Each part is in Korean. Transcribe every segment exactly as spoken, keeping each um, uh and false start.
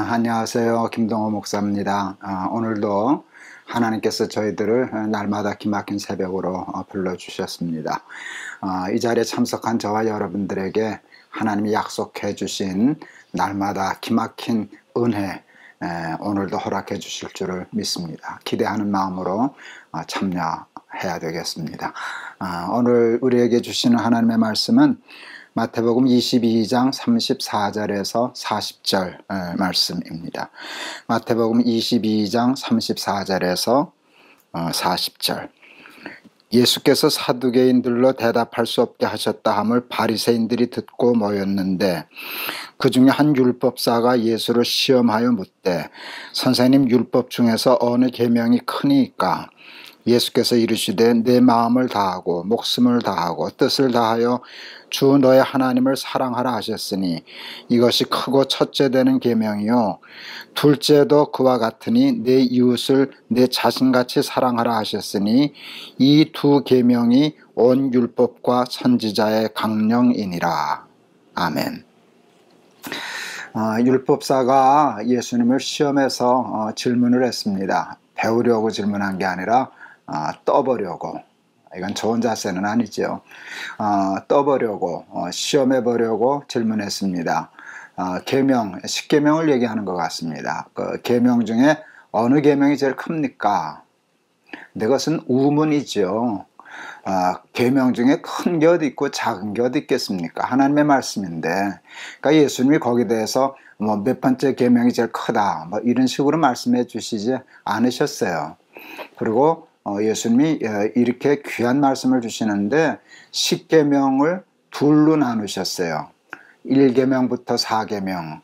안녕하세요. 김동호 목사입니다. 아, 오늘도 하나님께서 저희들을 날마다 기막힌 새벽으로 어, 불러주셨습니다. 아, 이 자리에 참석한 저와 여러분들에게 하나님이 약속해 주신 날마다 기막힌 은혜 에, 오늘도 허락해 주실 줄을 믿습니다. 기대하는 마음으로 어, 참여해야 되겠습니다. 아, 오늘 우리에게 주시는 하나님의 말씀은 마태복음 이십이 장 삼십사 절에서 사십 절 말씀입니다. 마태복음 이십이 장 삼십사 절에서 사십 절. 예수께서 사두개인들로 대답할 수 없게 하셨다 함을 바리새인들이 듣고 모였는데 그 중에 한 율법사가 예수를 시험하여 묻되 선생님, 율법 중에서 어느 계명이 크니까? 예수께서 이르시되 내 마음을 다하고 목숨을 다하고 뜻을 다하여 주 너의 하나님을 사랑하라 하셨으니 이것이 크고 첫째 되는 계명이요 둘째도 그와 같으니 내 이웃을 내 자신같이 사랑하라 하셨으니 이 두 계명이 온 율법과 선지자의 강령이니라. 아멘. 어, 율법사가 예수님을 시험해서 어, 질문을 했습니다. 배우려고 질문한 게 아니라 어, 떠보려고. 이건 좋은 자세는 아니죠. 어, 떠보려고 어, 시험해보려고 질문했습니다. 어, 계명, 십계명을 얘기하는 것 같습니다. 그 계명 중에 어느 계명이 제일 큽니까? 근데 그것은 우문이죠. 어, 계명 중에 큰 게 어디 있고 작은 게 어디 있겠습니까? 하나님의 말씀인데, 그러니까 예수님이 거기에 대해서 뭐 몇 번째 계명이 제일 크다, 뭐 이런 식으로 말씀해 주시지 않으셨어요. 그리고 어, 예수님이 이렇게 귀한 말씀을 주시는데 십계명을 둘로 나누셨어요. 일 계명부터 사 계명은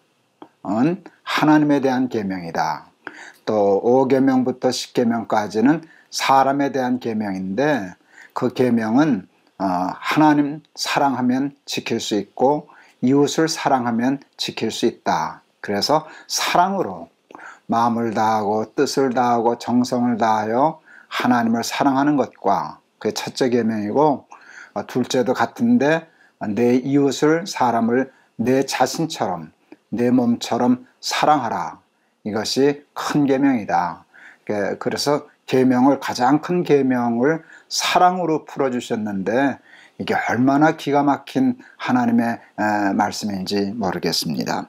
하나님에 대한 계명이다. 또 오 계명부터 십 계명까지는 사람에 대한 계명인데 그 계명은 어, 하나님 사랑하면 지킬 수 있고 이웃을 사랑하면 지킬 수 있다. 그래서 사랑으로 마음을 다하고 뜻을 다하고 정성을 다하여 하나님을 사랑하는 것과 그게 첫째 계명이고 어, 둘째도 같은데 내 이웃을 사람을 내 자신처럼 내 몸처럼 사랑하라. 이것이 큰 계명이다. 그래서 계명을 가장 큰 계명을 사랑으로 풀어주셨는데 이게 얼마나 기가 막힌 하나님의 에, 말씀인지 모르겠습니다.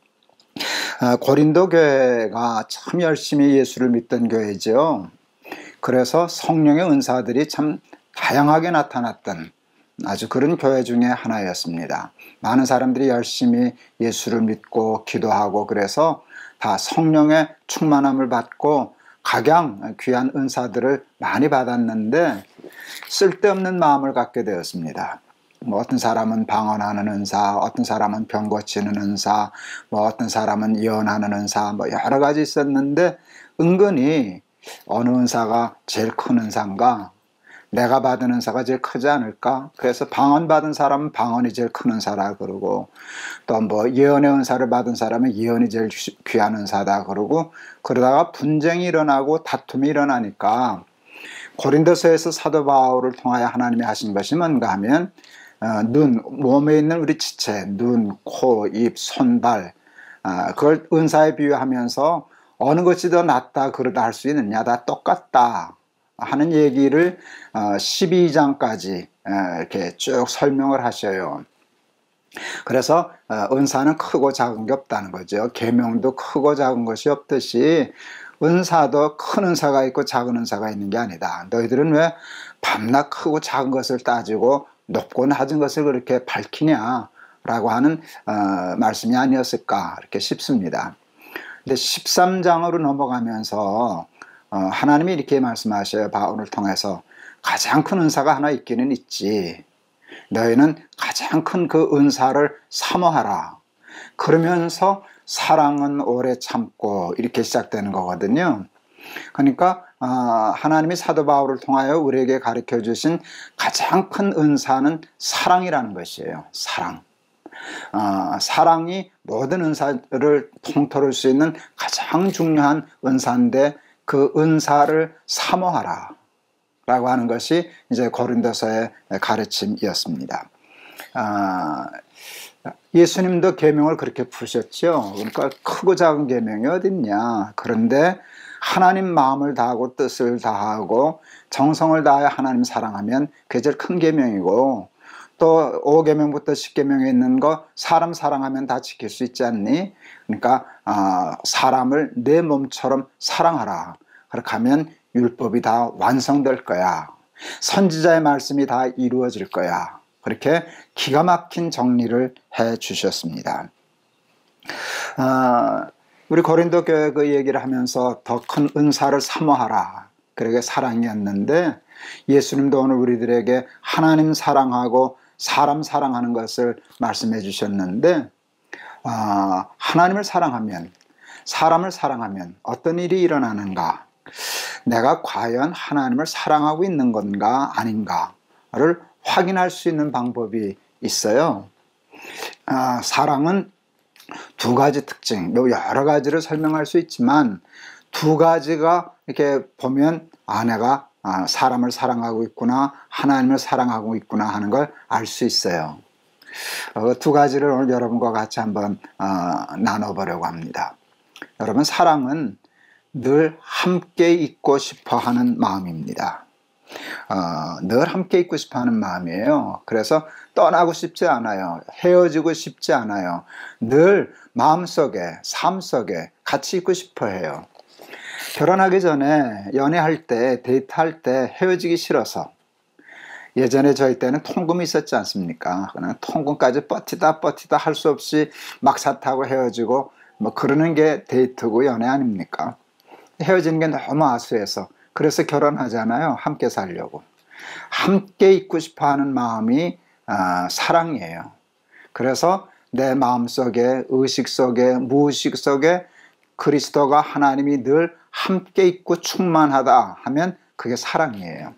어, 고린도 교회가 참 열심히 예수를 믿던 교회죠. 그래서 성령의 은사들이 참 다양하게 나타났던 아주 그런 교회 중에 하나였습니다. 많은 사람들이 열심히 예수를 믿고 기도하고 그래서 다 성령의 충만함을 받고 각양 귀한 은사들을 많이 받았는데 쓸데없는 마음을 갖게 되었습니다. 뭐 어떤 사람은 방언하는 은사, 어떤 사람은 병 고치는 은사, 뭐 어떤 사람은 예언하는 은사, 뭐 여러 가지 있었는데 은근히 어느 은사가 제일 큰 은사인가? 내가 받은 은사가 제일 크지 않을까? 그래서 방언 받은 사람은 방언이 제일 큰 은사라 그러고 또 뭐 예언의 은사를 받은 사람은 예언이 제일 귀한 은사다 그러고 그러다가 분쟁이 일어나고 다툼이 일어나니까 고린도서에서 사도 바울을 통하여 하나님이 하신 것이 뭔가 하면 어, 눈, 몸에 있는 우리 지체, 눈, 코, 입, 손, 발 어, 그걸 은사에 비유하면서 어느 것이 더 낫다 그러다 할 수 있느냐, 다 똑같다 하는 얘기를 십이 장까지 이렇게 쭉 설명을 하셔요. 그래서 은사는 크고 작은 게 없다는 거죠. 계명도 크고 작은 것이 없듯이 은사도 큰 은사가 있고 작은 은사가 있는 게 아니다. 너희들은 왜 밤낮 크고 작은 것을 따지고 높고 낮은 것을 그렇게 밝히냐 라고 하는 어, 말씀이 아니었을까 이렇게 싶습니다. 근데 십삼 장으로 넘어가면서 어, 하나님이 이렇게 말씀하셔요. 바울을 통해서 가장 큰 은사가 하나 있기는 있지. 너희는 가장 큰 그 은사를 사모하라. 그러면서 사랑은 오래 참고 이렇게 시작되는 거거든요. 그러니까 어, 하나님이 사도 바울을 통하여 우리에게 가르쳐 주신 가장 큰 은사는 사랑이라는 것이에요. 사랑. 어, 사랑이 모든 은사를 통틀을 수 있는 가장 중요한 은사인데 그 은사를 사모하라 라고 하는 것이 이제 고린도서의 가르침이었습니다. 어, 예수님도 계명을 그렇게 푸셨죠. 그러니까 크고 작은 계명이 어딨냐. 그런데 하나님 마음을 다하고 뜻을 다하고 정성을 다하여 하나님 사랑하면 그게 제일 큰 계명이고, 또 오 계명부터 십 계명에 있는 거 사람 사랑하면 다 지킬 수 있지 않니? 그러니까 어, 사람을 내 몸처럼 사랑하라. 그렇게 하면 율법이 다 완성될 거야. 선지자의 말씀이 다 이루어질 거야. 그렇게 기가 막힌 정리를 해 주셨습니다. 어, 우리 고린도 교회 그 얘기를 하면서 더 큰 은사를 사모하라. 그러게 사랑이었는데, 예수님도 오늘 우리들에게 하나님 사랑하고 사람 사랑하는 것을 말씀해 주셨는데, 어, 하나님을 사랑하면, 사람을 사랑하면 어떤 일이 일어나는가? 내가 과연 하나님을 사랑하고 있는 건가 아닌가를 확인할 수 있는 방법이 있어요. 아, 사랑은 두 가지 특징, 여러 가지를 설명할 수 있지만 두 가지가 이렇게 보면 아, 내가 사람을 사랑하고 있구나, 하나님을 사랑하고 있구나 하는 걸 알 수 있어요. 두 가지를 오늘 여러분과 같이 한번 나눠보려고 합니다. 여러분, 사랑은 늘 함께 있고 싶어 하는 마음입니다. 어, 늘 함께 있고 싶어 하는 마음이에요. 그래서 떠나고 싶지 않아요. 헤어지고 싶지 않아요. 늘 마음속에, 삶 속에 같이 있고 싶어 해요. 결혼하기 전에 연애할 때, 데이트할 때 헤어지기 싫어서, 예전에 저희 때는 통금이 있었지 않습니까? 그냥 통금까지 버티다 버티다 할 수 없이 막사 타고 헤어지고 뭐 그러는 게 데이트고 연애 아닙니까? 헤어지는 게 너무 아수해서, 그래서 결혼하잖아요. 함께 살려고. 함께 있고 싶어 하는 마음이 아, 사랑이에요. 그래서 내 마음속에, 의식 속에, 무의식 속에 그리스도가, 하나님이 늘 함께 있고 충만하다 하면 그게 사랑이에요.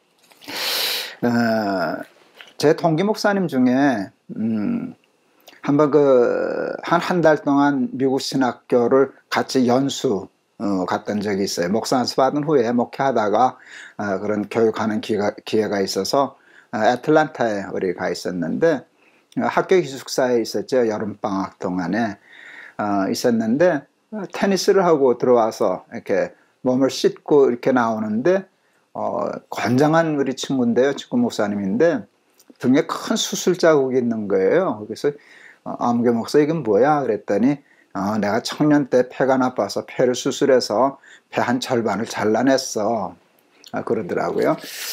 어, 제 동기 목사님 중에 음, 한번 그 한 한 달 동안 미국 신학교를 같이 연수 어, 갔던 적이 있어요. 목사 안수 받은 후에 목회하다가 어, 그런 교육하는 기회가, 기회가 있어서 어, 애틀랜타에 우리 가 있었는데, 어, 학교 기숙사에 있었죠. 여름방학 동안에 어, 있었는데, 어, 테니스를 하고 들어와서 이렇게 몸을 씻고 이렇게 나오는데, 어, 건장한 우리 친구인데요. 친구 목사님인데 등에 큰 수술 자국이 있는 거예요. 그래서 어, 아무개 목사 이건 뭐야? 그랬더니 어, 내가 청년 때 폐가 나빠서 폐를 수술해서 폐 한 절반을 잘라냈어. 아, 그러더라고요.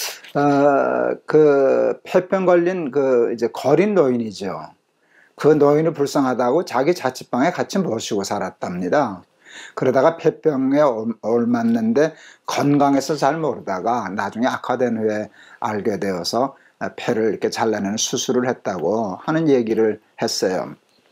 어, 그 폐병 걸린 그 이제 거린 노인이죠. 그 노인을 불쌍하다고 자기 자취방에 같이 모시고 살았답니다. 그러다가 폐병에 옮았는데 건강해서 잘 모르다가 나중에 악화된 후에 알게 되어서 폐를 이렇게 잘라내는 수술을 했다고 하는 얘기를 했어요.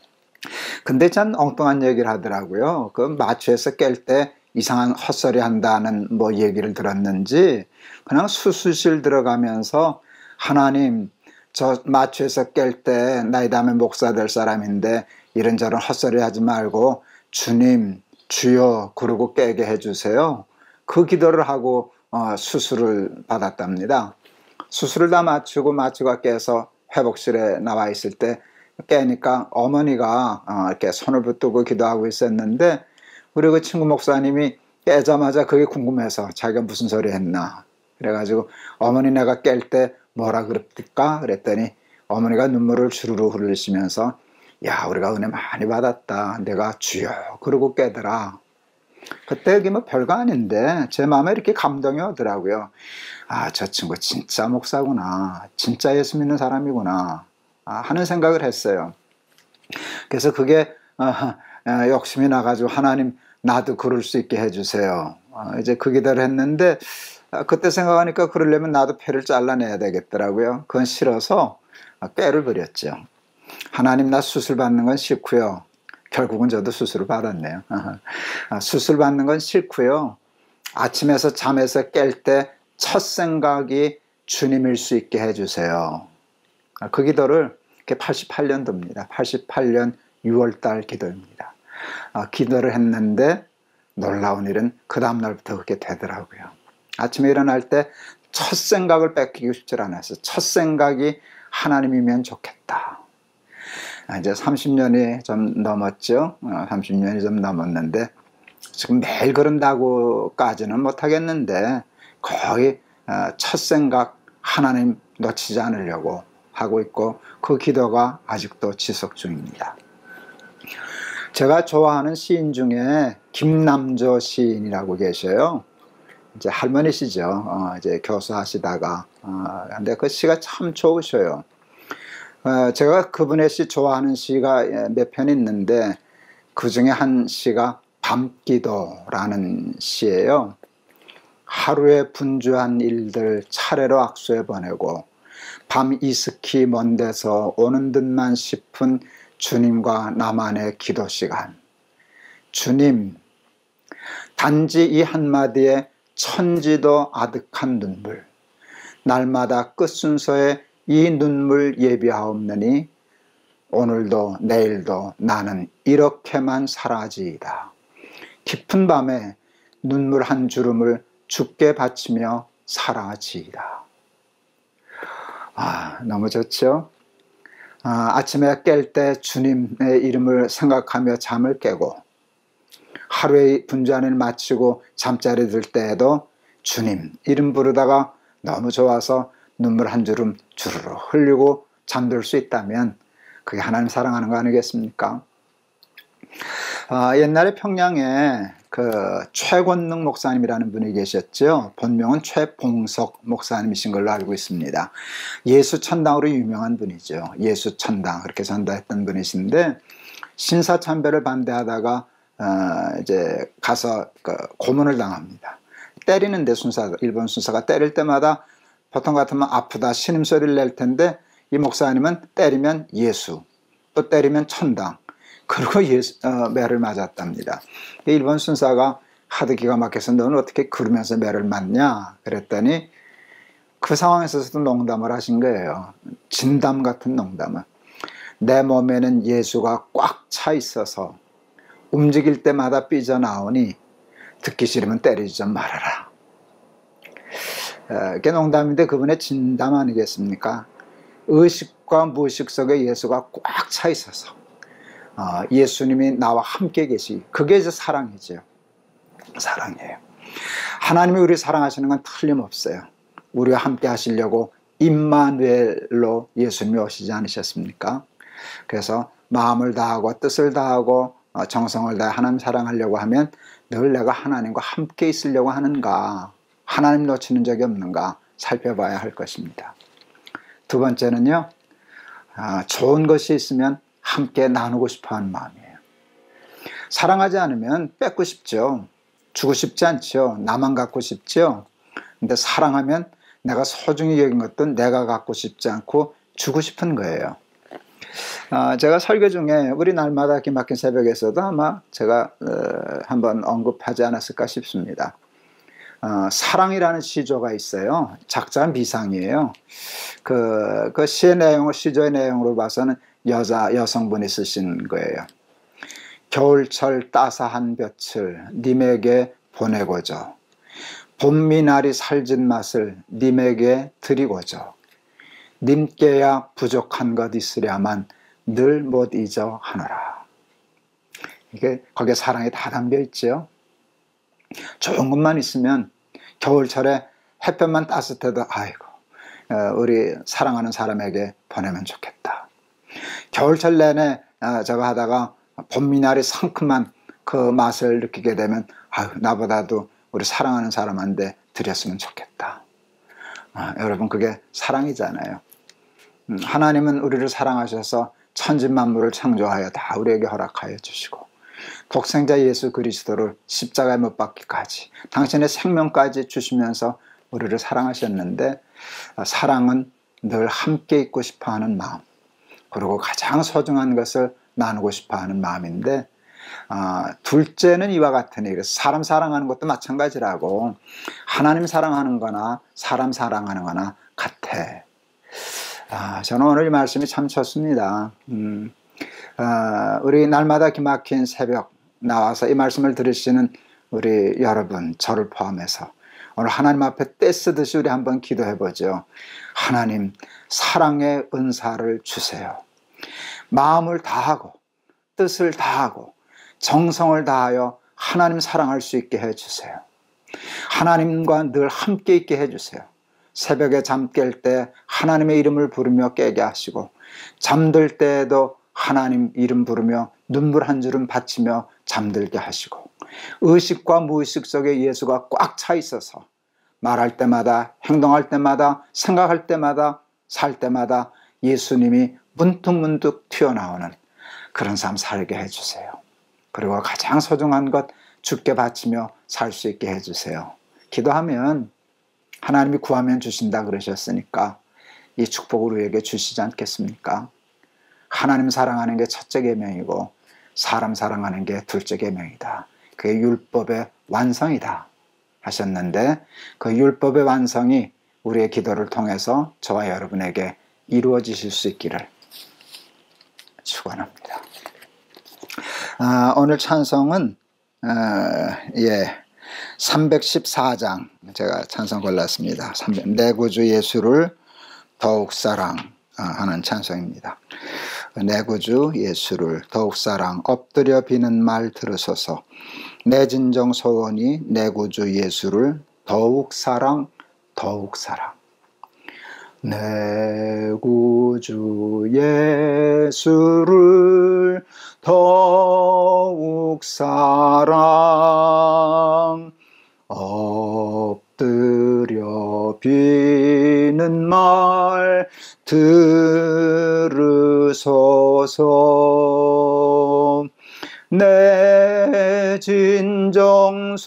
근데 참 엉뚱한 얘기를 하더라고요. 그 마취해서 깰 때 이상한 헛소리 한다는 뭐 얘기를 들었는지, 그냥 수술실 들어가면서 하나님, 저 마취해서 깰 때 나이 다음에 목사 될 사람인데 이런저런 헛소리 하지 말고 주님, 주여 그러고 깨게 해주세요. 그 기도를 하고 어, 수술을 받았답니다. 수술을 다 마치고 마취가 깨서 회복실에 나와 있을 때 깨니까 어머니가 어, 이렇게 손을 붙들고 기도하고 있었는데, 우리 그 친구 목사님이 깨자마자 그게 궁금해서 자기가 무슨 소리 했나. 그래가지고 어머니 내가 깰 때 뭐라 그랬을까? 그랬더니 어머니가 눈물을 주르르 흘리시면서 야, 우리가 은혜 많이 받았다. 내가 주여 그러고 깨더라. 그때 여기 뭐 별거 아닌데 제 마음에 이렇게 감동이 오더라고요. 아, 저 친구 진짜 목사구나. 진짜 예수 믿는 사람이구나. 아, 하는 생각을 했어요. 그래서 그게 어, 어, 욕심이 나가지고 하나님 나도 그럴 수 있게 해주세요. 어, 이제 그 기도를 했는데 어, 그때 생각하니까 그러려면 나도 폐를 잘라내야 되겠더라고요. 그건 싫어서 꾀를 부렸죠. 하나님 나 수술 받는 건 싫고요. 결국은 저도 수술을 받았네요. 수술 받는 건 싫고요. 아침에서 잠에서 깰 때 첫 생각이 주님일 수 있게 해주세요. 그 기도를 팔십팔 년도입니다. 팔십팔 년 유월 달 기도입니다. 기도를 했는데 놀라운 일은 그 다음날부터 그렇게 되더라고요. 아침에 일어날 때 첫 생각을 뺏기고 싶지 않았어요. 첫 생각이 하나님이면 좋겠다. 이제 삼십 년이 좀 넘었죠. 어, 삼십 년이 좀 넘었는데 지금 매일 그런다고까지는 못하겠는데 거의 어, 첫 생각 하나님 놓치지 않으려고 하고 있고 그 기도가 아직도 지속 중입니다. 제가 좋아하는 시인 중에 김남조 시인이라고 계셔요. 이제 할머니시죠. 어, 이제 교수하시다가 어, 근데 그 시가 참 좋으셔요. 어, 제가 그분의 시 좋아하는 시가 몇 편 있는데 그 중에 한 시가 밤기도라는 시예요. 하루에 분주한 일들 차례로 악수해 보내고 밤 이스키 먼 데서 오는 듯만 싶은 주님과 나만의 기도 시간. 주님, 단지 이 한마디에 천지도 아득한 눈물. 날마다 끝순서에 이 눈물 예비하옵느니 오늘도 내일도 나는 이렇게만 살아지이다. 깊은 밤에 눈물 한 주름을 주께 바치며 살아지이다. 아, 너무 좋죠? 아, 아침에 깰 때 주님의 이름을 생각하며 잠을 깨고 하루의 분주한 일 마치고 잠자리 들 때에도 주님 이름 부르다가 너무 좋아서 눈물 한 주름 주르르 흘리고 잠들 수 있다면 그게 하나님 사랑하는 거 아니겠습니까? 아, 옛날에 평양에 그 최권능 목사님이라는 분이 계셨죠. 본명은 최봉석 목사님이신 걸로 알고 있습니다. 예수천당으로 유명한 분이죠. 예수천당 그렇게 전도했던 분이신데 신사참배를 반대하다가 어, 이제 가서 그 고문을 당합니다. 때리는데 순사 일본 순사가 때릴 때마다 보통 같으면 아프다 신음소리를 낼 텐데 이 목사님은 때리면 예수 또 때리면 천당 그리고 예수, 어, 매를 맞았답니다. 일본 순사가 하도 기가 막혀서 너는 어떻게 그러면서 매를 맞냐 그랬더니 그 상황에서도 농담을 하신 거예요. 진담 같은 농담을. 내 몸에는 예수가 꽉 차 있어서 움직일 때마다 삐져나오니 듣기 싫으면 때리지 좀 말아라. 그게 농담인데 그분의 진담 아니겠습니까? 의식과 무의식 속에 예수가 꽉 차 있어서 어, 예수님이 나와 함께 계시 그게 이제 사랑이죠. 사랑이에요. 하나님이 우리 사랑하시는 건 틀림없어요. 우리와 함께 하시려고 임마누엘로 예수님이 오시지 않으셨습니까? 그래서 마음을 다하고 뜻을 다하고 정성을 다해 하나님 사랑하려고 하면 늘 내가 하나님과 함께 있으려고 하는가 하나님 놓치는 적이 없는가 살펴봐야 할 것입니다. 두 번째는요, 좋은 것이 있으면 함께 나누고 싶어하는 마음이에요. 사랑하지 않으면 뺏고 싶죠. 주고 싶지 않죠. 나만 갖고 싶죠. 근데 사랑하면 내가 소중히 여긴 것도 내가 갖고 싶지 않고 주고 싶은 거예요. 어, 제가 설교 중에 우리 날마다 기막힌 새벽에서도 아마 제가 어, 한번 언급하지 않았을까 싶습니다. 어, 사랑이라는 시조가 있어요. 작자는 비상이에요. 그, 그 시의 내용을 시조의 내용으로 봐서는 여자 여성분이 쓰신 거예요. 겨울철 따사한 볕을 님에게 보내고저 봄미나리 살진 맛을 님에게 드리고저 님께야 부족한 것 있으랴만 늘 못 잊어 하노라. 이게 거기에 사랑이 다 담겨 있죠. 좋은 것만 있으면 겨울철에 햇볕만 따뜻해도 아이고 우리 사랑하는 사람에게 보내면 좋겠다. 겨울철 내내 저거 하다가 봄미나리 상큼한 그 맛을 느끼게 되면 아유 나보다도 우리 사랑하는 사람한테 드렸으면 좋겠다. 아, 여러분 그게 사랑이잖아요. 음, 하나님은 우리를 사랑하셔서 천지만물을 창조하여 다 우리에게 허락하여 주시고 독생자 예수 그리스도를 십자가에 못 박기까지 당신의 생명까지 주시면서 우리를 사랑하셨는데 사랑은 늘 함께 있고 싶어하는 마음 그리고 가장 소중한 것을 나누고 싶어하는 마음인데 아, 둘째는 이와 같으니 그래서 사람 사랑하는 것도 마찬가지라고 하나님 사랑하는 거나 사람 사랑하는 거나 같아. 아, 저는 오늘 이 말씀이 참 좋습니다. 음, 아, 우리 날마다 기막힌 새벽 나와서 이 말씀을 들으시는 우리 여러분 저를 포함해서 오늘 하나님 앞에 떼쓰듯이 우리 한번 기도해 보죠. 하나님 사랑의 은사를 주세요. 마음을 다하고 뜻을 다하고 정성을 다하여 하나님 사랑할 수 있게 해주세요. 하나님과 늘 함께 있게 해주세요. 새벽에 잠 깰 때 하나님의 이름을 부르며 깨게 하시고, 잠들 때에도 하나님 이름 부르며 눈물 한 주름 바치며 잠들게 하시고, 의식과 무의식 속에 예수가 꽉 차 있어서 말할 때마다, 행동할 때마다, 생각할 때마다, 살 때마다 예수님이 문득문득 튀어나오는 그런 삶 살게 해주세요. 그리고 가장 소중한 것 주께 바치며 살 수 있게 해주세요. 기도하면 하나님이 구하면 주신다 그러셨으니까 이 축복을 우리에게 주시지 않겠습니까? 하나님 사랑하는 게 첫째 계명이고 사람 사랑하는 게 둘째 계명이다. 그게 율법의 완성이다 하셨는데, 그 율법의 완성이 우리의 기도를 통해서 저와 여러분에게 이루어지실 수 있기를 축원합니다. 아, 오늘 찬송은 어, 예, 삼백십사 장 제가 찬송 골랐습니다. 내 구주 예수를 더욱 사랑하는 찬송입니다. 내 구주 예수를 더욱 사랑, 엎드려 비는 말 들으소서. 내 진정 소원이 내 구주 예수를 더욱 사랑, 더욱 사랑. 내 구주 예수를 더욱 사랑, 엎드려 비는 말 들으소서. 내 진정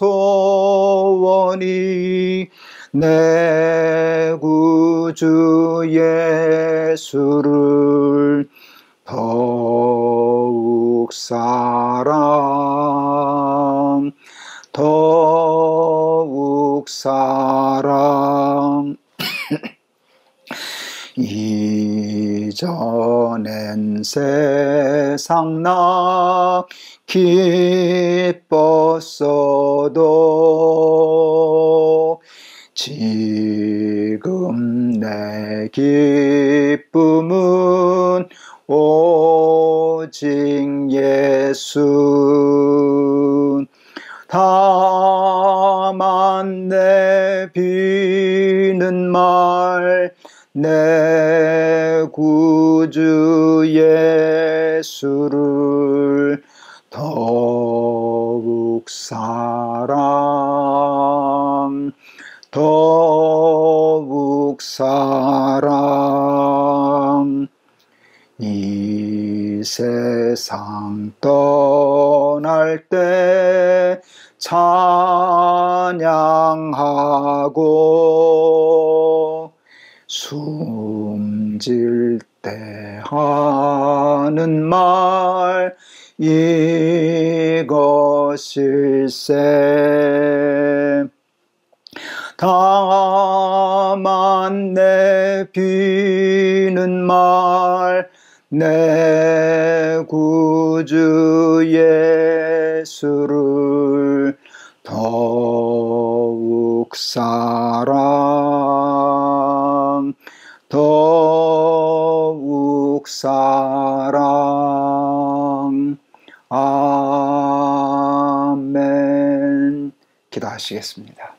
소원이 내 구주 예수를 더욱 사랑, 더욱 사랑. 이전엔 세상 나 기뻤어도 지금 내 기쁨은 오직 예수. 다만 내 비는 말 내 구주 예수를 더욱 사랑, 더욱 사랑. 이 세상 떠날 때 찬양하고 숨질 때 하는 말 이것일세. 다만 내 비는 말 내 구주 예수를 더욱 사랑, 더욱 사랑. 아멘. 기도하시겠습니다.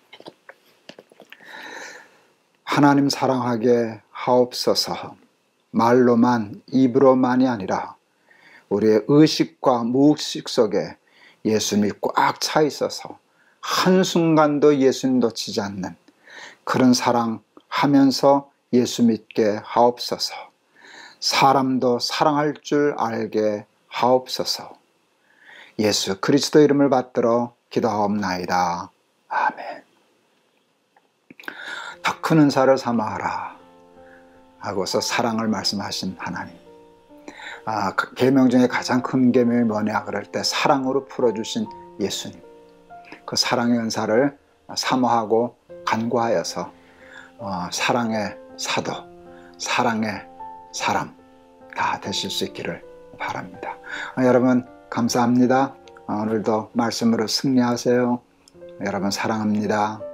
하나님 사랑하게 하옵소서. 말로만, 입으로만이 아니라 우리의 의식과 무의식 속에 예수님이 꽉 차 있어서 한순간도 예수님 놓치지 않는 그런 사랑하면서 예수 믿게 하옵소서. 사람도 사랑할 줄 알게 하옵소서. 예수 그리스도 이름을 받들어 기도하옵나이다. 아멘. 더 큰 은사를 삼아하라 하고서 사랑을 말씀하신 하나님. 아, 계명 중에 가장 큰 계명이 뭐냐 그럴 때 사랑으로 풀어주신 예수님. 그 사랑의 은사를 사모하고 간구하여서 어, 사랑의 사도, 사랑의 사람 다 되실 수 있기를 바랍니다. 아, 여러분 감사합니다. 아, 오늘도 말씀으로 승리하세요. 여러분 사랑합니다.